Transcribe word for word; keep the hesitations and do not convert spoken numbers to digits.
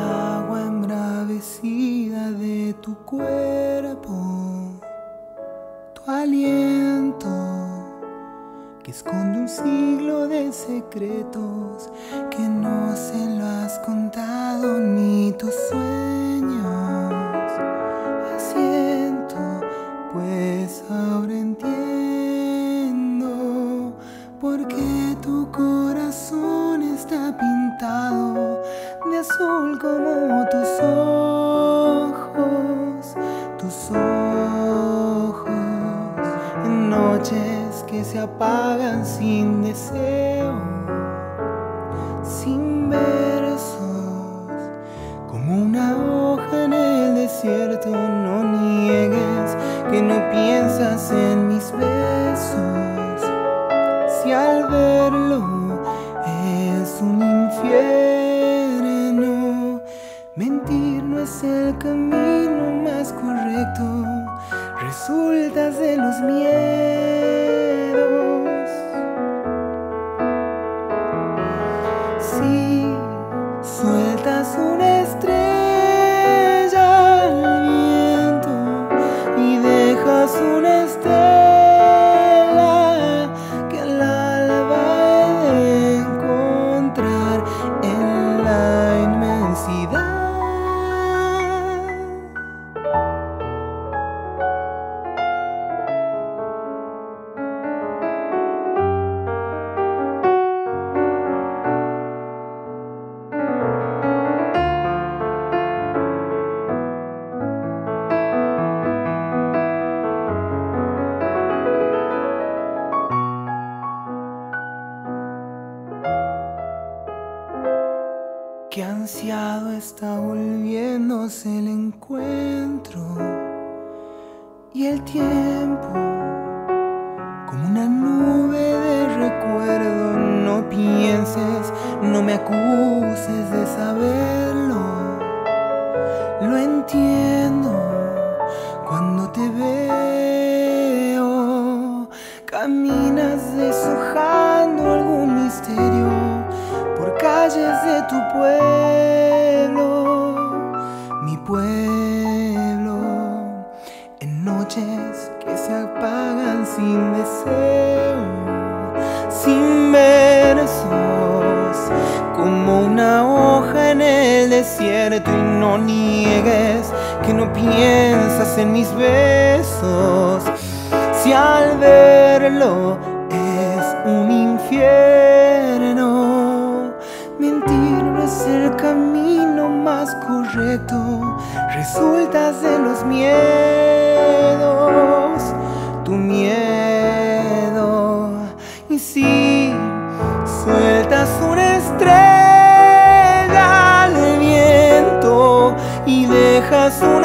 agua embravecida de tu cuerpo, tu aliento que esconde un siglo de secretos que no se lo has contado ni tus sueños. Asiento, pues ahora entiendo por qué tu corazón está pintado de azul como tus ojos, tus ojos, en noches que se apagan sin deseo, sin versos, como una hoja en el desierto. No niegues que no piensas en mis besos, si al verlo es un infierno. Mentir no es el camino más correcto, resultas de los miedos. Si sueltas una estrella al viento y dejas una estela que al alba he de encontrar en la inmensidad. Qué ansiado está volviéndose el encuentro y el tiempo como una nube de recuerdo. No pienses, no me acuses de saberlo. Lo entiendo cuando te veo. Caminas deshojando algún misterio por calles de tu pueblo, mi pueblo, en noches que se apagan sin deseo, sin versos, como una hoja en el desierto. Y no niegues que no piensas en mis besos, si al verlo es un infierno. Mentir no es el camino más correcto, resultas de los miedos, tu miedo. Y si sueltas una estrella al viento y dejas una